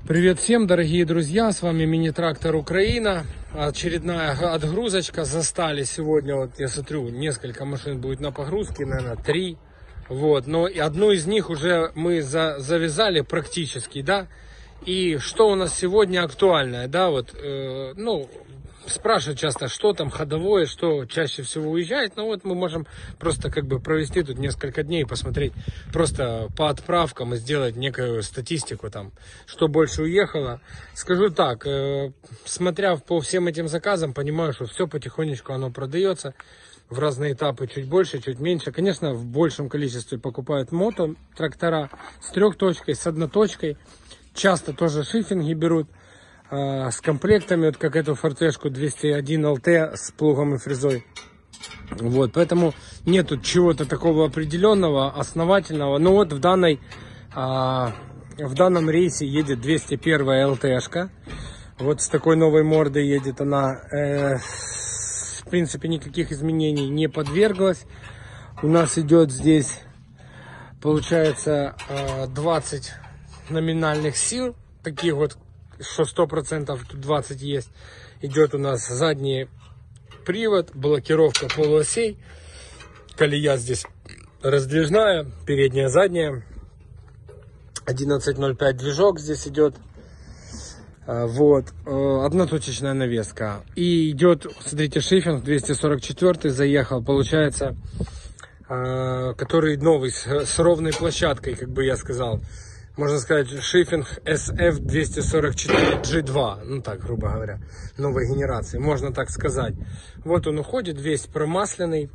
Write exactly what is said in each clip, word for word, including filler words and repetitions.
Привет всем, дорогие друзья, с вами Мини-трактор Украина. Очередная отгрузочка. Застали сегодня, вот я смотрю, несколько машин будет на погрузке, наверное, три. Вот, но одну из них уже мы за, завязали практически, да. И что у нас сегодня актуальное, да, вот, э, ну, спрашивают часто, что там ходовое, что чаще всего уезжает. Ну вот мы можем просто как бы провести тут несколько дней, посмотреть просто по отправкам и сделать некую статистику там, что больше уехало. Скажу так, э, смотря по всем этим заказам, понимаю, что все потихонечку оно продается. В разные этапы чуть больше, чуть меньше. Конечно, в большем количестве покупают мото трактора с трехточкой, с одноточкой. Часто тоже шифинги берут э, с комплектами, вот как эту фортешку двести один эл тэ с плугом и фрезой. Вот, поэтому нету чего-то такого определенного, основательного. Но вот в данной, э, в данном рейсе едет двести первая эл тэ-шка. Вот с такой новой мордой едет она. Э, в принципе, никаких изменений не подверглась. У нас идет здесь, получается, э, двадцать номинальных сил, таких вот, что сто процентов тут двадцать есть. Идет у нас задний привод, блокировка полуосей, колея здесь раздвижная, передняя, задняя, одиннадцать ноль пять движок здесь идет, вот, одноточечная навеска. И идет, смотрите, шифинг двести сорок четыре заехал, получается, который новый, с ровной площадкой, как бы я сказал. Можно сказать, шифинг эс эф двести сорок четыре джи два, ну так, грубо говоря, новой генерации, можно так сказать. Вот он уходит, весь промасленный,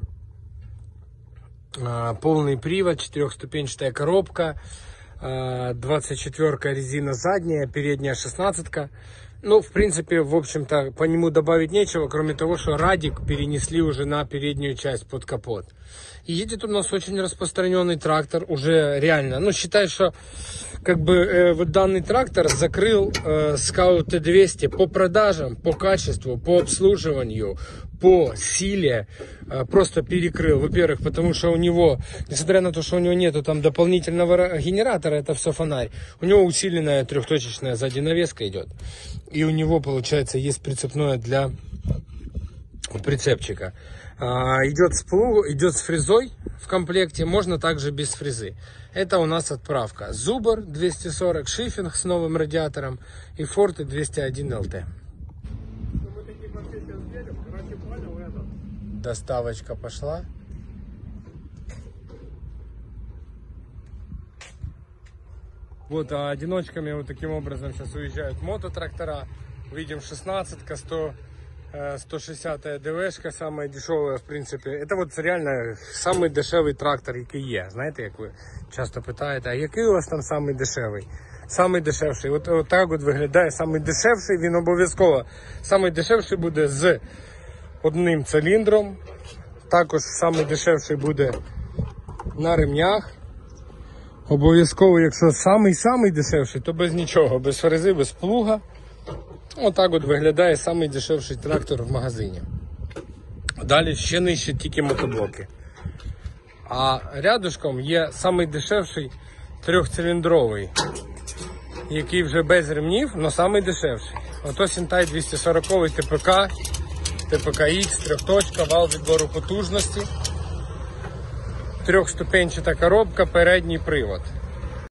полный привод, четырехступенчатая коробка, двадцать четвёрка резина задняя, передняя шестнадцатка. Ну, в принципе, в общем-то, по нему добавить нечего, кроме того, что радик перенесли уже на переднюю часть под капот. И едет у нас очень распространенный трактор, уже реально. Ну, считай, что как бы э, вот данный трактор закрыл э, Scout тэ двести по продажам, по качеству, по обслуживанию, по силе. Э, просто перекрыл. Во-первых, потому что у него, несмотря на то, что у него нету там дополнительного генератора, это все фонарь. У него усиленная трехточечная сзади навеска идет. И у него, получается, есть прицепное для прицепчика. А, идет с плугом, идет с фрезой в комплекте, можно также без фрезы. Это у нас отправка. Зубр двести сорок, шифинг с новым радиатором и Форте двести один эл тэ. Доставочка пошла. Вот, а одиночками вот таким образом сейчас уезжают мототрактора. Видим шестнадцатка, сто, сто шестьдесят ДВшка, самая дешевая, в принципе. Это вот реально самый дешевий трактор, який є. Знаєте, як ви часто питаєте, а який у вас там самий дешевий? Самий дешевший. От, от так от виглядає самий дешевший, він обов'язково. Самий дешевший буде з одним циліндром. Також самий дешевший буде на ремнях. Обов'язково, якщо самий-самий дешевший, то без нічого, без фрези, без плуга. Отак от виглядає самий дешевший трактор в магазині. Далі ще нижче тільки мотоблоки. А рядышком є самий дешевший трьохциліндровий, який вже без ремнів, але самий дешевший. Ото Сінтай двісті сорок те пе ка, те пе ка ікс, трьохточка, вал відбору потужності. Трьохступенчата коробка, передній привод.